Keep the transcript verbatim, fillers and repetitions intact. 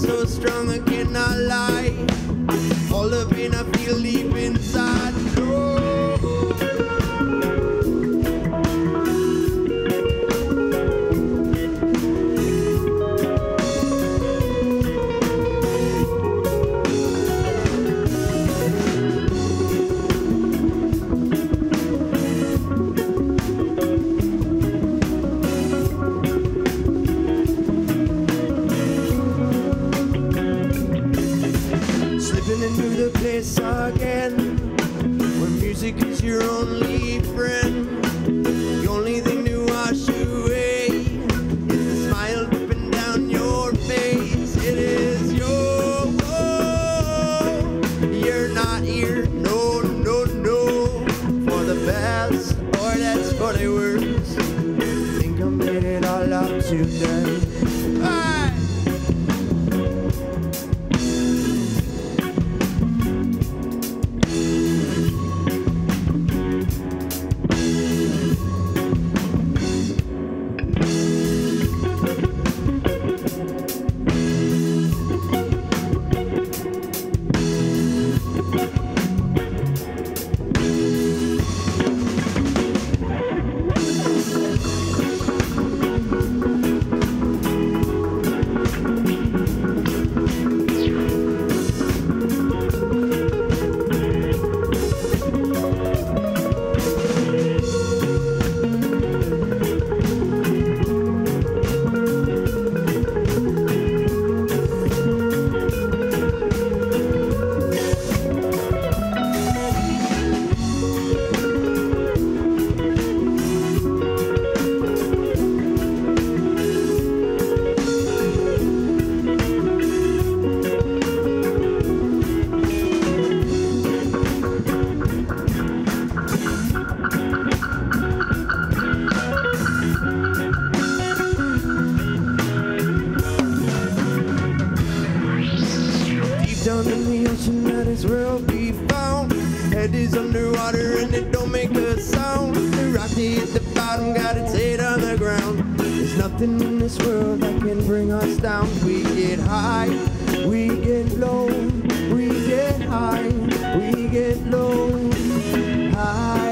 so strong I cannot lie. All the pain I feel deep inside. Oh. Into the place again where music is your only friend. The only thing to wash away is the smile dripping down your face. It is your oh, you're not here, no, no, no, for the best or that's for the worst. Think I made it all up today. Hey! Down in the ocean, that is where I'll be found. Head is underwater and it don't make a sound. The rock to hit the bottom, got its head on the ground. There's nothing in this world that can bring us down. We get high, we get low. We get high, we get low. High.